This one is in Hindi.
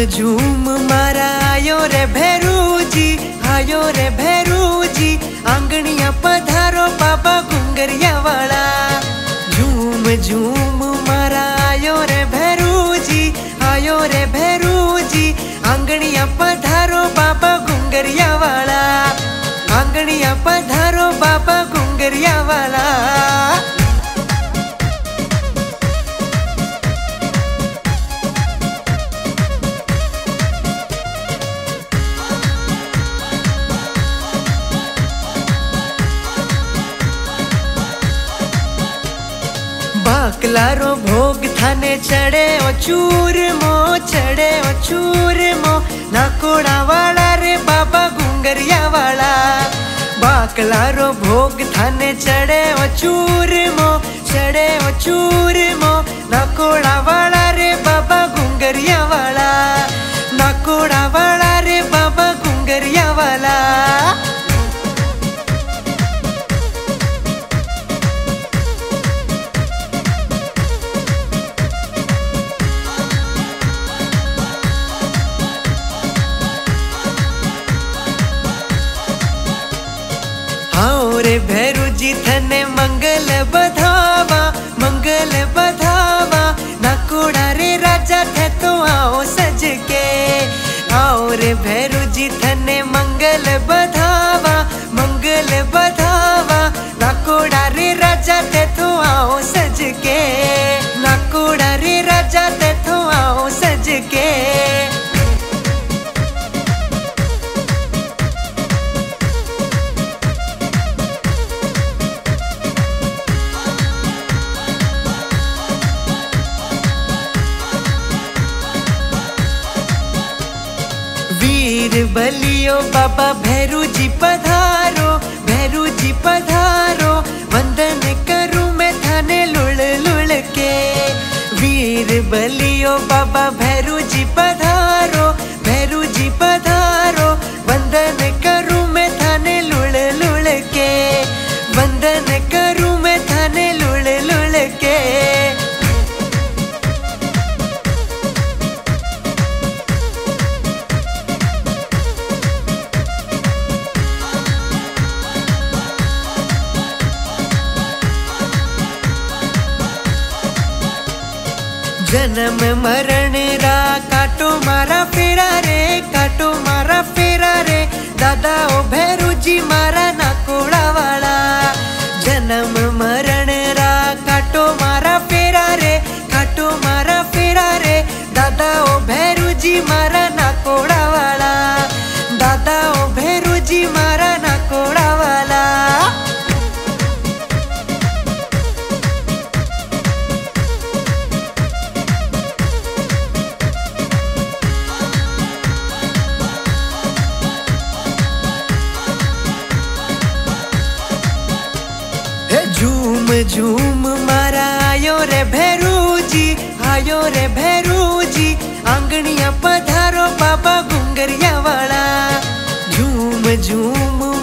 झूम मारा आयो रे भैरूजी, आयो रे भैरूजी, आंगणिया पधारो बाबा घुंगरिया वाला। झूम झूम मारा आयो रे भैरूजी, आयो रे भैरूजी, आंगणिया पधारो बाबा घुंगरिया वाला। आंगणिया पधारो बाबा घुंगरिया वाला। बाकलारो भोग थाने चढ़े ओ चूरमो, चढ़े ओ चूरमो, नाकोड़ा वाला रे बाबा घुंगरिया वाला। बाकलारो भोग थाने चढ़े ओ चूरमो, चढ़े ओ चूरमो, नाकोड़ा वाला रे बाबा घुंगरिया वाला। नाकोड़ा वाला रे बाबा घुंगरिया वाला। आओ रे भैरूजी थने मंगल बधावा, मंगल बधावा, नाकोड़ा रे राजा थे तो आओ सज के। आओ रे भैरूजी थने मंगल बधावा, मंगल बधावा, नाकोड़ा रे राजा थे तो आओ सज के। नाकोड़ा रे राजा थे तो आओ सज के। वीर बलियो बाबा भैरूजी पधारो, भैरूजी पधारो, वंदन करूं मैं थाने लुड़ लुड़ के। वीर बलियो बाबा भैरूजी पधारो, भैरूजी पधारो, वंदन करूं मैं थाने लुड़ लुड़ के। वंदन करूं मैं थाने लुड़ लुड़ के। जन्म मरण रा काटो मारा फेरा रे, काटो मारा फेरा रे, दादा ओ भैरूजी मारा नाकोड़ा वाला। जन्म मरण रा काटो मारा फेरा रे, काटो मारा फेरा रे, दादा ओ भैरूजी मारा नाकोड़ा वाला। दादा ओ भैरूजी मारा नाकोड़ा वाला। झूम झूम मारा आयो रे भैरूजी, आयो रे भैरूजी, आंगणिया पधारो बाबा घुंगरिया वाला। झूम झूम